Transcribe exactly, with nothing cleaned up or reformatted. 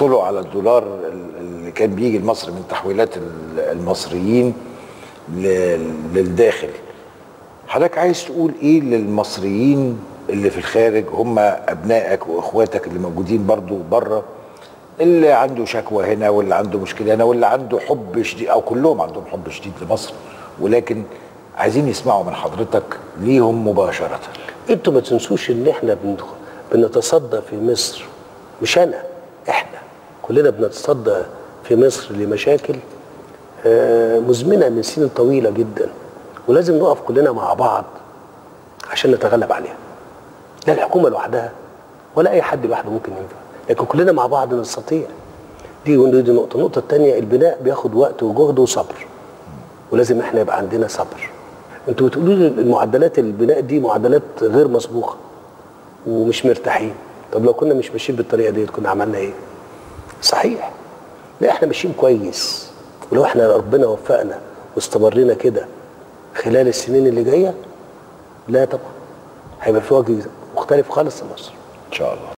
بيحصلوا على الدولار اللي كان بيجي لمصر من تحويلات المصريين للداخل. حضرتك عايز تقول ايه للمصريين اللي في الخارج، هم ابنائك واخواتك اللي موجودين برضو بره، اللي عنده شكوى هنا واللي عنده مشكله هنا واللي عنده حب شديد، او كلهم عندهم حب شديد لمصر، ولكن عايزين يسمعوا من حضرتك ليهم مباشره. انتوا ما تنسوش ان احنا بنتصدى في مصر، مش انا، احنا كلنا بنتصدى في مصر لمشاكل مزمنه من سنين طويله جدا، ولازم نقف كلنا مع بعض عشان نتغلب عليها. لا الحكومه لوحدها ولا اي حد لوحده ممكن ينفع، لكن كلنا مع بعض نستطيع. دي دي نقطه. النقطه الثانيه، البناء بياخد وقت وجهد وصبر، ولازم احنا يبقى عندنا صبر. انتوا بتقولوا لي المعدلات البناء دي معدلات غير مسبوقه ومش مرتاحين. طب لو كنا مش ماشيين بالطريقه دي كنا عملنا ايه؟ صحيح. لا احنا ماشيين كويس، ولو احنا ربنا وفقنا واستمرينا كده خلال السنين اللي جايه، لا طبعا هيبقى في وجه مختلف خالص لمصر ان شاء الله.